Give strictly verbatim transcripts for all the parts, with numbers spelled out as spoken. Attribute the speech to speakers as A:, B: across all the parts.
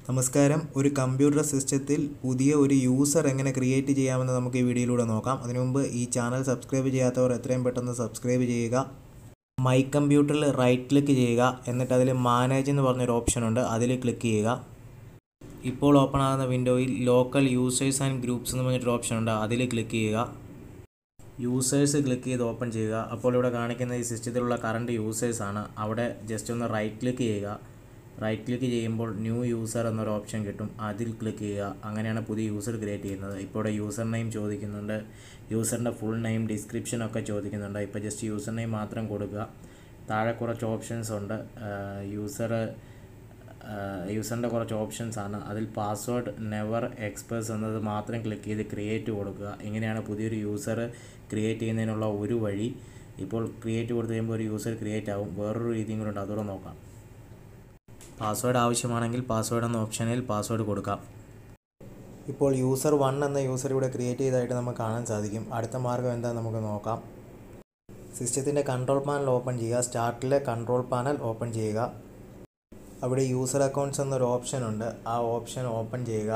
A: നമസ്കാരം. ഒരു കമ്പ്യൂട്ടർ സിസ്റ്റത്തിൽ പുതിയ ഒരു യൂസർ എങ്ങനെ ക്രിയേറ്റ് ചെയ്യാമെന്ന് നമുക്ക് ഈ വീഡിയോയിലൂടെ നോക്കാം. അതിനു മുമ്പ് ഈ ചാനൽ സബ്സ്ക്രൈബ് ചെയ്യാത്തവർ എത്രയും പെട്ടെന്ന് സബ്സ്ക്രൈബ് ചെയ്യുക. മൈ കമ്പ്യൂട്ടറിൽ റൈറ്റ് ക്ലിക്ക് ചെയ്യുക. എന്നിട്ട് അതിൽ മാനേജ് എന്ന് പറഞ്ഞൊരു ഓപ്ഷൻ ഉണ്ട്, അതിൽ ക്ലിക്ക് ചെയ്യുക. ഇപ്പോൾ ഓപ്പൺ ആകുന്ന വിൻഡോയിൽ ലോക്കൽ യൂസേഴ്സ് ആൻഡ് ഗ്രൂപ്പ്സ് എന്ന് പറഞ്ഞൊരു ഓപ്ഷൻ ഉണ്ട്, അതിൽ ക്ലിക്ക് ചെയ്യുക. യൂസേഴ്സ് ക്ലിക്ക് ചെയ്ത് ഓപ്പൺ ചെയ്യുക. അപ്പോൾ ഇവിടെ കാണിക്കുന്ന ഈ സിസ്റ്റത്തിലുള്ള കറണ്ട് യൂസേഴ്സാണ്. അവിടെ ജസ്റ്റ് ഒന്ന് റൈറ്റ് ക്ലിക്ക് ചെയ്യുക. റൈറ്റ് ക്ലിക്ക് ചെയ്യുമ്പോൾ ന്യൂ യൂസർ എന്നൊരു ഓപ്ഷൻ കിട്ടും, അതിൽ ക്ലിക്ക് ചെയ്യുക. അങ്ങനെയാണ് പുതിയ യൂസർ ക്രിയേറ്റ് ചെയ്യുന്നത്. ഇപ്പോൾ ഇവിടെ യൂസർ നെയിം ചോദിക്കുന്നുണ്ട്, യൂസറിൻ്റെ ഫുൾ നെയിം, ഡിസ്ക്രിപ്ഷനൊക്കെ ചോദിക്കുന്നുണ്ട്. ഇപ്പോൾ ജസ്റ്റ് യൂസർ നെയിം മാത്രം കൊടുക്കുക. താഴെ കുറച്ച് ഓപ്ഷൻസ് ഉണ്ട്. യൂസർ യൂസറിൻ്റെ കുറച്ച് ഓപ്ഷൻസ് ആണ്. അതിൽ പാസ്വേഡ് നെവർ എക്സ്പ്രസ് എന്നത് മാത്രം ക്ലിക്ക് ചെയ്ത് ക്രിയേറ്റ് കൊടുക്കുക. ഇങ്ങനെയാണ് പുതിയൊരു യൂസർ ക്രിയേറ്റ് ചെയ്യുന്നതിനുള്ള ഒരു വഴി. ഇപ്പോൾ ക്രിയേറ്റ് കൊടുത്തു കഴിയുമ്പോൾ ഒരു യൂസർ ക്രിയേറ്റ് ആവും. വേറൊരു രീതിയും കൂടെ ഉണ്ട്, അതോടെ നോക്കാം. പാസ്വേഡ് ആവശ്യമാണെങ്കിൽ പാസ്വേഡ് എന്ന ഓപ്ഷനിൽ പാസ്വേഡ് കൊടുക്കാം. ഇപ്പോൾ യൂസർ വൺ എന്ന യൂസർ ഇവിടെ ക്രിയേറ്റ് ചെയ്തതായിട്ട് നമുക്ക് കാണാൻ സാധിക്കും. അടുത്ത മാർഗ്ഗം എന്താണെന്ന് നമുക്ക് നോക്കാം. സിസ്റ്റത്തിൻ്റെ കൺട്രോൾ പാനൽ ഓപ്പൺ ചെയ്യുക. സ്റ്റാർട്ടിലെ കൺട്രോൾ പാനൽ ഓപ്പൺ ചെയ്യുക. അവിടെ യൂസർ അക്കൗണ്ട്സ് എന്നൊരു ഓപ്ഷൻ ഉണ്ട്, ആ ഓപ്ഷൻ ഓപ്പൺ ചെയ്യുക.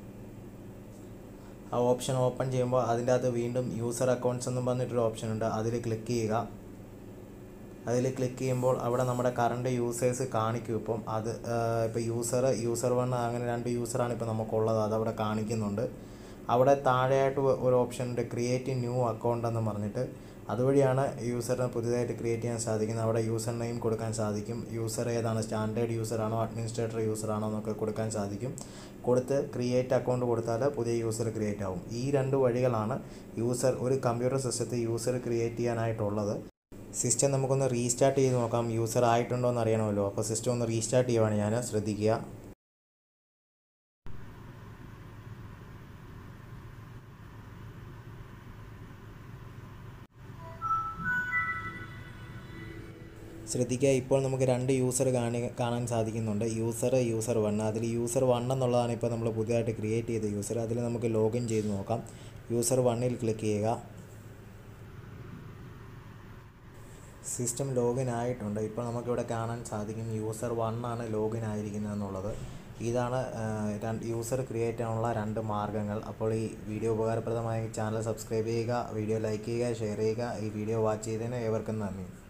A: ആ ഓപ്ഷൻ ഓപ്പൺ ചെയ്യുമ്പോൾ അതിൻ്റെ അകത്ത് വീണ്ടും യൂസർ അക്കൗണ്ട്സ് എന്നും പറഞ്ഞിട്ടൊരു ഓപ്ഷൻ ഉണ്ട്, അതിൽ ക്ലിക്ക് ചെയ്യുക. അതിൽ ക്ലിക്ക് ചെയ്യുമ്പോൾ അവിടെ നമ്മുടെ കറണ്ട് യൂസേഴ്സ് കാണിക്കും. ഇപ്പം അത് ഇപ്പോൾ യൂസർ യൂസർ വൺ അങ്ങനെ രണ്ട് യൂസറാണ് ഇപ്പോൾ നമുക്കുള്ളത്, അതവിടെ കാണിക്കുന്നുണ്ട്. അവിടെ താഴെയായിട്ട് ഒരു ഓപ്ഷൻ ഉണ്ട്, ക്രിയേറ്റ് ന്യൂ അക്കൗണ്ട് എന്ന് പറഞ്ഞിട്ട്. അതുവഴിയാണ് യൂസറിനെ പുതിയതായിട്ട് ക്രിയേറ്റ് ചെയ്യാൻ സാധിക്കുന്നത്. അവിടെ യൂസർ നെയിം കൊടുക്കാൻ സാധിക്കും, യൂസർ ഏതാണ്, സ്റ്റാൻഡേർഡ് യൂസറാണോ അഡ്മിനിസ്ട്രേറ്റർ യൂസറാണോ എന്നൊക്കെ കൊടുക്കാൻ സാധിക്കും. കൊടുത്ത് ക്രിയേറ്റ് അക്കൗണ്ട് കൊടുത്താൽ പുതിയ യൂസർ ക്രിയേറ്റ് ആവും. ഈ രണ്ട് വഴികളാണ് യൂസർ ഒരു കമ്പ്യൂട്ടർ സിസ്റ്റത്തിൽ യൂസർ ക്രിയേറ്റ് ചെയ്യാനായിട്ടുള്ളത്. സിസ്റ്റം നമുക്കൊന്ന് റീസ്റ്റാർട്ട് ചെയ്ത് നോക്കാം, യൂസർ ആയിട്ടുണ്ടോ എന്ന് അറിയണമല്ലോ. അപ്പോൾ സിസ്റ്റം ഒന്ന് റീസ്റ്റാർട്ട് ചെയ്യുവാണ് ഞാൻ, ശ്രദ്ധിക്കുക. ശ്രദ്ധിക്കുക, ഇപ്പോൾ നമുക്ക് രണ്ട് യൂസർ കാണി കാണാൻ സാധിക്കുന്നുണ്ട്, യൂസർ യൂസർ വൺ. അതിൽ യൂസർ വൺ എന്നുള്ളതാണ് ഇപ്പോൾ നമ്മൾ പുതിയതായിട്ട് ക്രിയേറ്റ് ചെയ്ത യൂസർ. അതിൽ നമുക്ക് ലോഗിൻ ചെയ്ത് നോക്കാം. യൂസർ വണ്ണിൽ ക്ലിക്ക് ചെയ്യുക. സിസ്റ്റം ലോഗിൻ ആയിട്ടുണ്ട്. ഇപ്പോൾ നമുക്കിവിടെ കാണാൻ സാധിക്കും യൂസർ വൺ ആണ് ലോഗിൻ ആയിരിക്കുന്നത് എന്നുള്ളത്. ഇതാണ് രണ്ട് യൂസർ ക്രിയേറ്റ് ചെയ്യാനുള്ള രണ്ട് മാർഗ്ഗങ്ങൾ. അപ്പോൾ ഈ വീഡിയോ ഉപകാരപ്രദമായ ചാനൽ സബ്സ്ക്രൈബ് ചെയ്യുക, വീഡിയോ ലൈക്ക് ചെയ്യുക, ഷെയർ ചെയ്യുക. ഈ വീഡിയോ വാച്ച് ചെയ്തതിന് ഏവർക്കും നന്ദി.